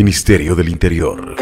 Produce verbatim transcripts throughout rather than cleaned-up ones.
Ministerio del Interior.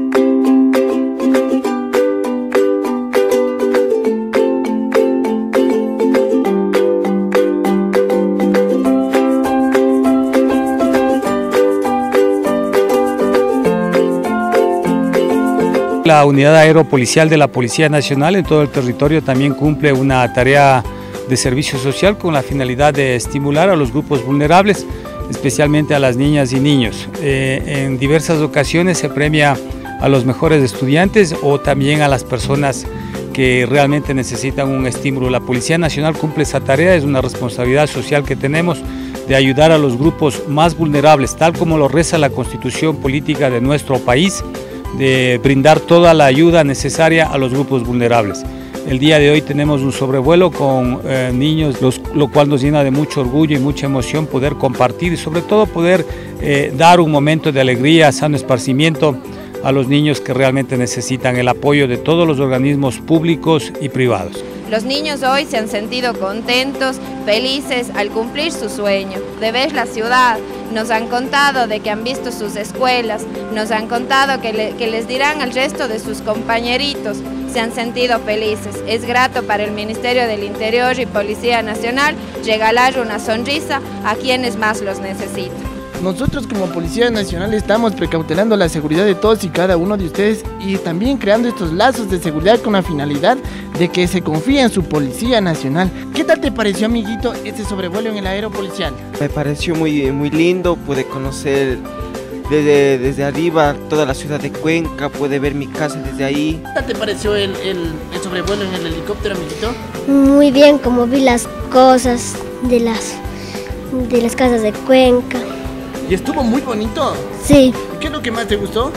La unidad aeropolicial de la Policía Nacional en todo el territorio también cumple una tarea de servicio social con la finalidad de estimular a los grupos vulnerables, especialmente a las niñas y niños. Eh, en diversas ocasiones se premia a los mejores estudiantes o también a las personas que realmente necesitan un estímulo. La Policía Nacional cumple esa tarea, es una responsabilidad social que tenemos de ayudar a los grupos más vulnerables, tal como lo reza la Constitución Política de nuestro país, de brindar toda la ayuda necesaria a los grupos vulnerables. El día de hoy tenemos un sobrevuelo con eh, niños, los, lo cual nos llena de mucho orgullo y mucha emoción poder compartir y sobre todo poder eh, dar un momento de alegría, sano esparcimiento a los niños que realmente necesitan el apoyo de todos los organismos públicos y privados. Los niños hoy se han sentido contentos, felices al cumplir su sueño de ver la ciudad. Nos han contado de que han visto sus escuelas, nos han contado que, le, que les dirán al resto de sus compañeritos. Se han sentido felices. Es grato para el Ministerio del Interior y Policía Nacional regalar una sonrisa a quienes más los necesitan. Nosotros como Policía Nacional estamos precautelando la seguridad de todos y cada uno de ustedes y también creando estos lazos de seguridad con la finalidad de que se confíe en su Policía Nacional. ¿Qué tal te pareció, amiguito, este sobrevuelo en el aeropolicial? Me pareció muy, muy lindo, pude conocer desde, desde arriba toda la ciudad de Cuenca, pude ver mi casa desde ahí. ¿Qué tal te pareció el, el, el sobrevuelo en el helicóptero, amiguito? Muy bien, como vi las cosas de las, de las casas de Cuenca. ¿Y estuvo muy bonito? Sí. ¿Qué es lo que más te gustó?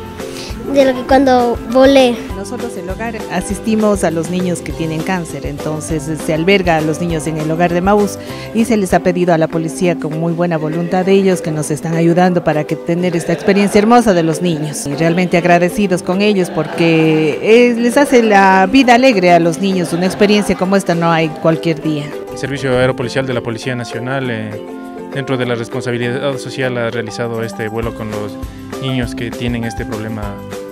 De lo que cuando volé. Nosotros en el hogar asistimos a los niños que tienen cáncer, entonces se alberga a los niños en el hogar de Maús y se les ha pedido a la policía con muy buena voluntad de ellos que nos están ayudando para que tener esta experiencia hermosa de los niños. Y realmente agradecidos con ellos porque eh, les hace la vida alegre a los niños, una experiencia como esta no hay cualquier día. El Servicio Aeropolicial de la Policía Nacional, eh, dentro de la responsabilidad social, ha realizado este vuelo con los niños que tienen este problema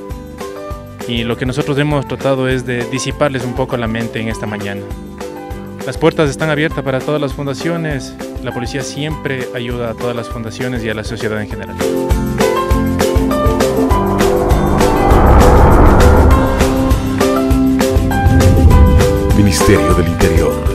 y lo que nosotros hemos tratado es de disiparles un poco la mente en esta mañana. Las puertas están abiertas para todas las fundaciones, la policía siempre ayuda a todas las fundaciones y a la sociedad en general. Ministerio del Interior.